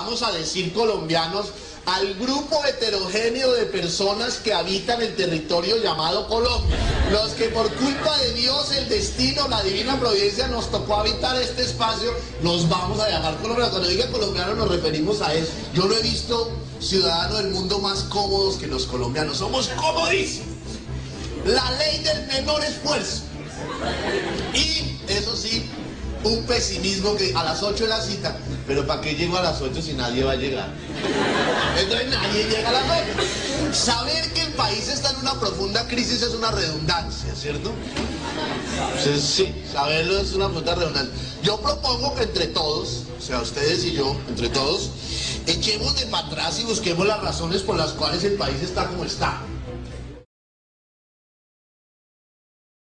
vamos a decir colombianos, al grupo heterogéneo de personas que habitan el territorio llamado Colombia. Los que por culpa de Dios, el destino, la divina providencia nos tocó habitar este espacio, nos vamos a llamar colombianos. Cuando diga colombianos nos referimos a eso. Yo no he visto ciudadanos del mundo más cómodos que los colombianos. Somos comodísimos. La ley del menor esfuerzo. Y eso sí, un pesimismo que a las 8 de la cita, pero ¿para qué llego a las 8 si nadie va a llegar? Entonces nadie llega a las 8. Saber que el país está en una profunda crisis es una redundancia, ¿cierto? Entonces, sí, saberlo es una profunda redundancia. Yo propongo que entre todos, o sea, ustedes y yo, entre todos, echemos de para atrás y busquemos las razones por las cuales el país está como está.